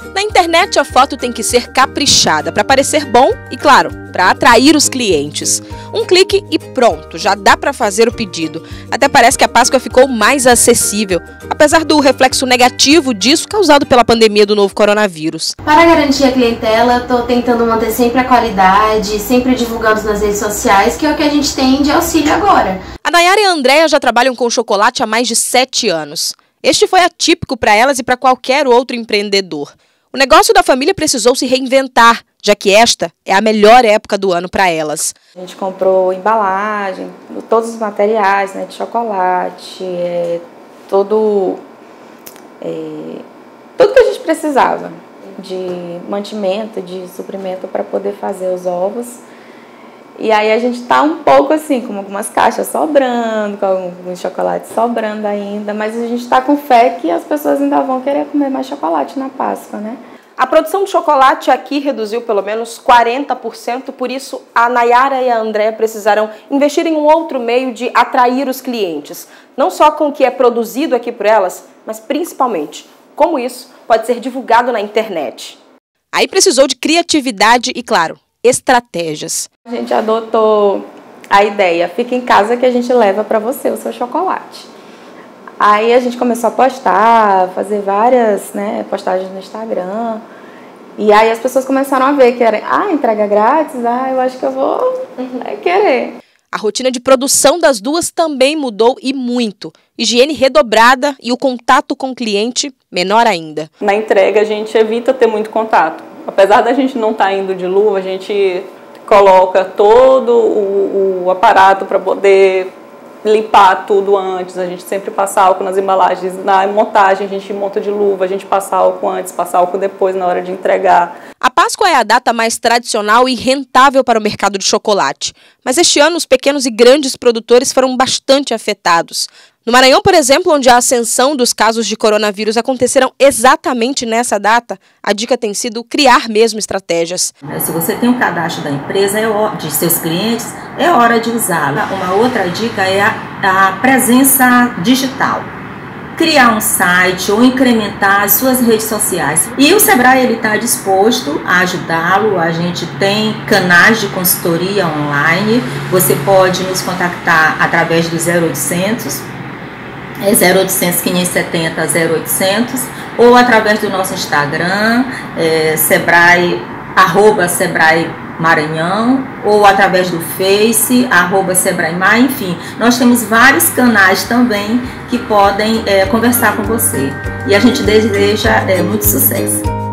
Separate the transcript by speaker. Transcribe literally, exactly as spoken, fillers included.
Speaker 1: Na internet, a foto tem que ser caprichada para parecer bom e, claro, para atrair os clientes. Um clique e pronto, já dá para fazer o pedido. Até parece que a Páscoa ficou mais acessível, apesar do reflexo negativo disso causado pela pandemia do novo coronavírus.
Speaker 2: Para garantir a clientela, eu estou tentando manter sempre a qualidade, sempre divulgando nas redes sociais, que é o que a gente tem de auxílio agora.
Speaker 1: A Nayara e a Andréia já trabalham com chocolate há mais de sete anos. Este foi atípico para elas e para qualquer outro empreendedor. O negócio da família precisou se reinventar, já que esta é a melhor época do ano para elas.
Speaker 3: A gente comprou embalagem, todos os materiais, né, de chocolate, é, todo, é, tudo que a gente precisava de mantimento, de suprimento para poder fazer os ovos. E aí a gente tá um pouco assim, com algumas caixas sobrando, com alguns chocolates sobrando ainda, mas a gente tá com fé que as pessoas ainda vão querer comer mais chocolate na Páscoa, né?
Speaker 1: A produção de chocolate aqui reduziu pelo menos quarenta por cento, por isso a Nayara e a Andréia precisaram investir em um outro meio de atrair os clientes. Não só com o que é produzido aqui por elas, mas principalmente como isso pode ser divulgado na internet. Aí precisou de criatividade e, claro, estratégias.
Speaker 3: A gente adotou a ideia, fica em casa que a gente leva para você o seu chocolate. Aí a gente começou a postar, fazer várias, né, postagens no Instagram. E aí as pessoas começaram a ver que era, ah, entrega grátis, ah, eu acho que eu vou é, querer.
Speaker 1: A rotina de produção das duas também mudou e muito. Higiene redobrada e o contato com o cliente menor ainda.
Speaker 4: Na entrega a gente evita ter muito contato. Apesar da gente não estar indo de luva, a gente coloca todo o, o aparato para poder limpar tudo antes. A gente sempre passa álcool nas embalagens. Na montagem a gente monta de luva, a gente passa álcool antes, passa álcool depois na hora de entregar.
Speaker 1: A Páscoa é a data mais tradicional e rentável para o mercado de chocolate. Mas este ano os pequenos e grandes produtores foram bastante afetados. No Maranhão, por exemplo, onde a ascensão dos casos de coronavírus aconteceram exatamente nessa data, a dica tem sido criar mesmo estratégias.
Speaker 5: Se você tem um cadastro da empresa, de seus clientes, é hora de usá-la. Uma outra dica é a, a presença digital. Criar um site ou incrementar as suas redes sociais. E o Sebrae ele está disposto a ajudá-lo. A gente tem canais de consultoria online. Você pode nos contactar através do zero oitocentos. É zero oitocentos, quinhentos e setenta, zero oitocentos, ou através do nosso Instagram, é, Sebrae, arroba Sebrae Maranhão, ou através do Face, arroba Sebrae Mar, enfim, nós temos vários canais também que podem é, conversar com você. E a gente deseja é, muito sucesso.